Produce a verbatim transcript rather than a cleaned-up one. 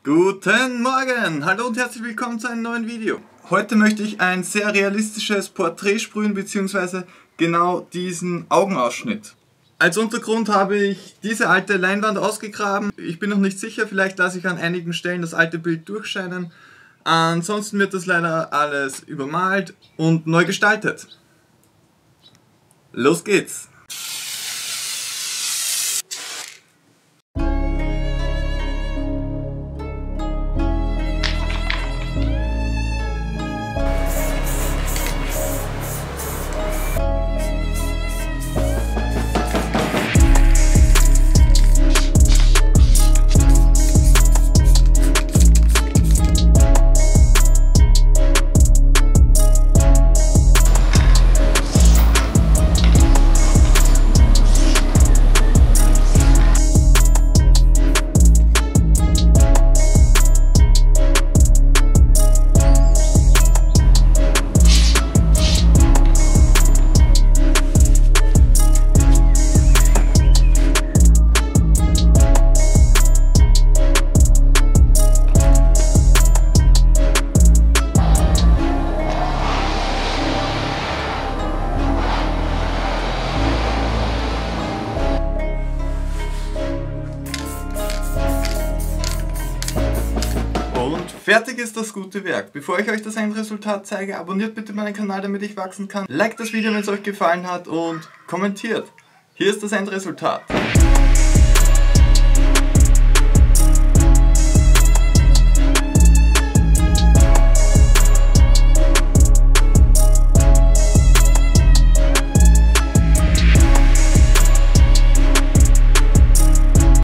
Guten Morgen! Hallo und herzlich willkommen zu einem neuen Video. Heute möchte ich ein sehr realistisches Porträt sprühen, beziehungsweise genau diesen Augenausschnitt. Als Untergrund habe ich diese alte Leinwand ausgegraben. Ich bin noch nicht sicher, vielleicht lasse ich an einigen Stellen das alte Bild durchscheinen. Ansonsten wird das leider alles übermalt und neu gestaltet. Los geht's! Und fertig ist das gute Werk. Bevor ich euch das Endresultat zeige, abonniert bitte meinen Kanal, damit ich wachsen kann. Liked das Video, wenn es euch gefallen hat und kommentiert. Hier ist das Endresultat.